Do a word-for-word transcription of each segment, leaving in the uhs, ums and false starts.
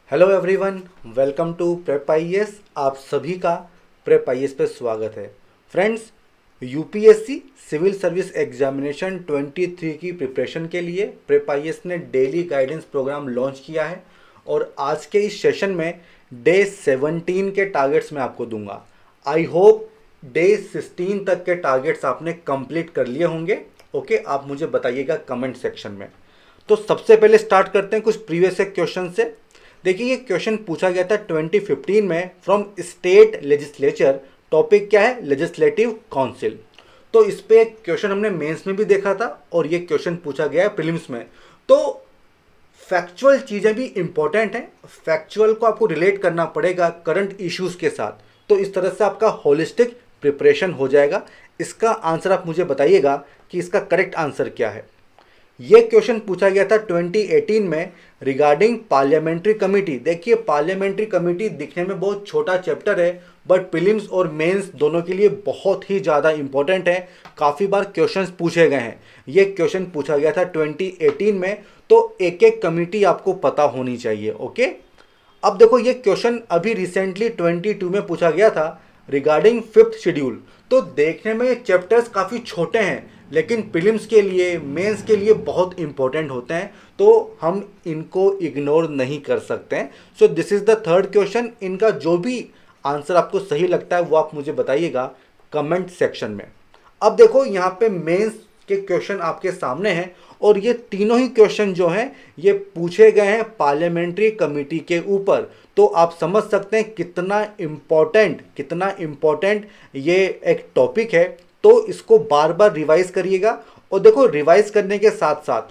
Hello everyone, welcome to Prep IAS. आप सभी का प्रेप आईएएस पे स्वागत है। Friends, UPSC civil service examination तेईस की प्रिपरेशन के लिए प्रेप आईएएस ने डेली गाइडेंस प्रोग्राम लॉन्च किया है और आज के इस सेशन में डे सत्रह के टारगेट्स मैं आपको दूंगा। आई होप डे सोलह तक के टारगेट्स आपने कंप्लीट कर लिए होंगे। ओके, आप मुझे बताइएगा कमेंट सेक्शन में। तो सबसे पहले स्टार्ट करते हैं कुछ प्रीवियस क्वेश्चन से। देखिए, ये क्वेश्चन पूछा गया था दो हज़ार पंद्रह में फ्रॉम स्टेट लेजिस्लेचर। टॉपिक क्या है? Legislative council. तो इस पे एक क्वेश्चन हमने मेंस में भी देखा था और ये क्वेश्चन पूछा गया है प्रीलिम्स में। तो फैक्चुअल चीज़ें भी इंपॉर्टेंट हैं, फैक्चुअल को आपको रिलेट करना पड़ेगा करंट इश्यूज के साथ। तो इस तरह से आपका होलिस्टिक प्रिपरेशन हो जाएगा। इसका आंसर आप मुझे बताइएगा कि इसका करेक्ट आंसर क्या है। ये क्वेश्चन पूछा गया था दो हज़ार अठारह में रिगार्डिंग पार्लियामेंट्री कमेटी। देखिए, पार्लियामेंट्री कमेटी दिखने में बहुत छोटा चैप्टर है, बट प्रीलिम्स और मेंस दोनों के लिए बहुत ही ज़्यादा इंपॉर्टेंट है। काफ़ी बार क्वेश्चंस पूछे गए हैं। ये क्वेश्चन पूछा गया था दो हज़ार अठारह में, तो एक एक कमेटी आपको पता होनी चाहिए। ओके, अब देखो, ये क्वेश्चन अभी रिसेंटली बाईस में पूछा गया था रिगार्डिंग फिफ्थ शेड्यूल। तो देखने में ये चैप्टर्स काफ़ी छोटे हैं, लेकिन प्रीलिम्स के लिए, मेंस के लिए बहुत इंपॉर्टेंट होते हैं, तो हम इनको इग्नोर नहीं कर सकते हैं। So this is the third question. इनका जो भी आंसर आपको सही लगता है वो आप मुझे बताइएगा कमेंट सेक्शन में। अब देखो, यहाँ पे मेंस के क्वेश्चन आपके सामने हैं और ये तीनों ही क्वेश्चन जो हैं ये पूछे गए हैं पार्लियामेंट्री कमेटी के ऊपर। तो आप समझ सकते हैं कितना इम्पोर्टेंट कितना इम्पोर्टेंट ये एक टॉपिक है। तो इसको बार बार रिवाइज करिएगा। और देखो, रिवाइज करने के साथ साथ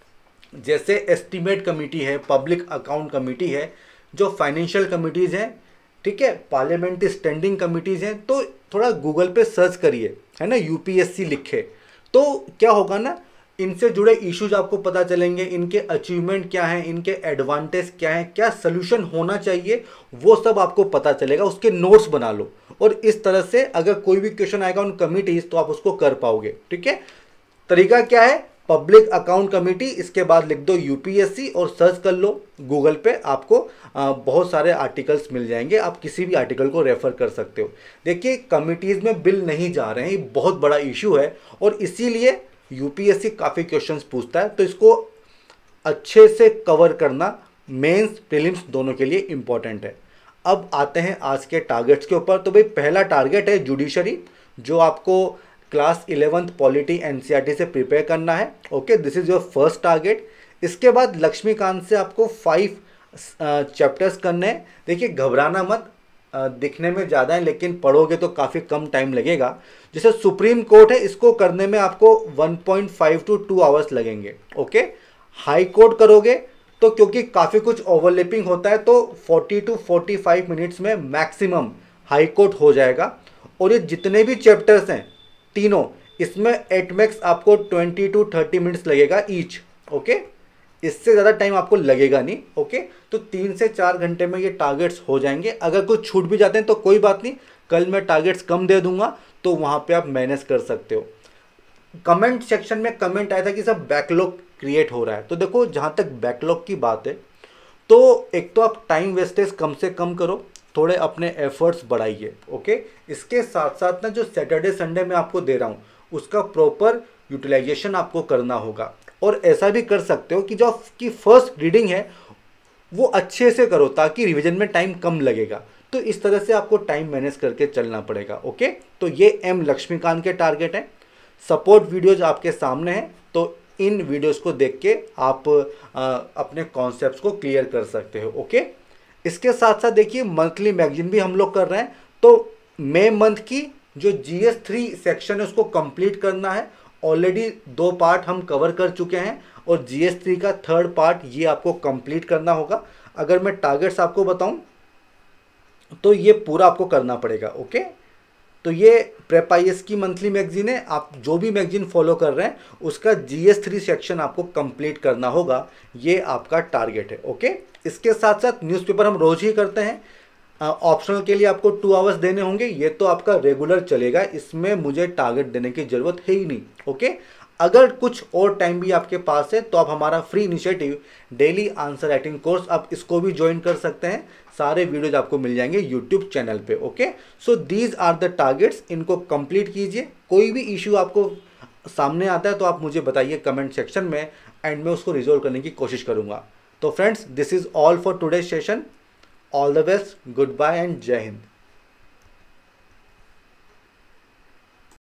जैसे एस्टीमेट कमेटी है, पब्लिक अकाउंट कमेटी है, जो फाइनेंशियल कमिटीज़ हैं, ठीक है, पार्लियामेंट्री स्टैंडिंग कमिटीज़ हैं, तो थोड़ा गूगल पे सर्च करिए, है ना, यूपीएससी लिखे। तो क्या होगा ना, इनसे जुड़े इश्यूज आपको पता चलेंगे, इनके अचीवमेंट क्या हैं, इनके एडवांटेज क्या हैं, क्या सोल्यूशन होना चाहिए, वो सब आपको पता चलेगा। उसके नोट्स बना लो और इस तरह से अगर कोई भी क्वेश्चन आएगा उन कमिटीज तो आप उसको कर पाओगे। ठीक है, तरीका क्या है? पब्लिक अकाउंट कमेटी, इसके बाद लिख दो यूपीएससी और सर्च कर लो गूगल पे। आपको आ, बहुत सारे आर्टिकल्स मिल जाएंगे, आप किसी भी आर्टिकल को रेफर कर सकते हो। देखिए, कमिटीज में बिल नहीं जा रहे हैं, ये बहुत बड़ा इशू है और इसीलिए यूपीएससी काफ़ी क्वेश्चंस पूछता है। तो इसको अच्छे से कवर करना मेंस प्रीलिम्स दोनों के लिए इंपॉर्टेंट है। अब आते हैं आज के टारगेट्स के ऊपर। तो भाई, पहला टारगेट है जुडिशरी, जो आपको क्लास इलेवेंथ पॉलिटी एनसीईआरटी से प्रिपेयर करना है। Okay, this is your first target. इसके बाद लक्ष्मीकांत से आपको फाइव चैप्टर्स करने हैं। देखिए, घबराना मत, Uh, दिखने में ज़्यादा है लेकिन पढ़ोगे तो काफ़ी कम टाइम लगेगा। जैसे सुप्रीम कोर्ट है, इसको करने में आपको one point five to two hours लगेंगे। ओके, हाई कोर्ट करोगे तो क्योंकि काफ़ी कुछ ओवरलैपिंग होता है तो forty to forty five minutes में मैक्सिमम हाई कोर्ट हो जाएगा। और ये जितने भी चैप्टर्स हैं तीनों, इसमें एट मैक्स आपको ट्वेंटी टू थर्टी मिनट्स लगेगा ईच। ओके, इससे ज़्यादा टाइम आपको लगेगा नहीं। ओके, तो तीन से चार घंटे में ये टारगेट्स हो जाएंगे। अगर कुछ छूट भी जाते हैं तो कोई बात नहीं, कल मैं टारगेट्स कम दे दूंगा तो वहाँ पे आप मैनेज कर सकते हो। कमेंट सेक्शन में कमेंट आया था कि सब बैकलॉग क्रिएट हो रहा है। तो देखो, जहाँ तक बैकलॉग की बात है तो एक तो आप टाइम वेस्टेज कम से कम करो, थोड़े अपने एफर्ट्स बढ़ाइए। ओके, इसके साथ साथ ना जो सैटरडे संडे में आपको दे रहा हूँ उसका प्रॉपर यूटिलाइजेशन आपको करना होगा। और ऐसा भी कर सकते हो कि जो आपकी फर्स्ट रीडिंग है वो अच्छे से करो ताकि रिवीजन में टाइम कम लगेगा। तो इस तरह से आपको टाइम मैनेज करके चलना पड़ेगा। ओके, तो ये एम लक्ष्मीकांत के टारगेट हैं। सपोर्ट वीडियोज आपके सामने हैं, तो इन वीडियोस को देख के आप आ, अपने कॉन्सेप्ट्स को क्लियर कर सकते हो। ओके, इसके साथ साथ देखिए, मंथली मैगजीन भी हम लोग कर रहे हैं। तो मई मंथ की जो जी एस थ्री सेक्शन है उसको कंप्लीट करना है। ऑलरेडी दो पार्ट हम कवर कर चुके हैं और जी एस थ्री का थर्ड पार्ट ये आपको कंप्लीट करना होगा। अगर मैं टारगेट्स आपको बताऊं तो ये पूरा आपको करना पड़ेगा। ओके, तो ये प्रेप आईएएस की मंथली मैगजीन है। आप जो भी मैगजीन फॉलो कर रहे हैं उसका जी एस थ्री सेक्शन आपको कंप्लीट करना होगा, ये आपका टारगेट है। ओके, इसके साथ साथ न्यूज़पेपर हम रोज ही करते हैं। ऑप्शनल के लिए आपको टू आवर्स देने होंगे, ये तो आपका रेगुलर चलेगा, इसमें मुझे टारगेट देने की ज़रूरत है ही नहीं। ओके, अगर कुछ और टाइम भी आपके पास है तो आप हमारा free initiative daily answer writing course आप इसको भी ज्वाइन कर सकते हैं। सारे वीडियोज आपको मिल जाएंगे यूट्यूब चैनल पे। Okay, so these are the targets, इनको कंप्लीट कीजिए। कोई भी इशू आपको सामने आता है तो आप मुझे बताइए कमेंट सेक्शन में, एंड मैं उसको रिजोल्व करने की कोशिश करूंगा। तो friends, this is all for today session. All the best, good bye and जय हिंद।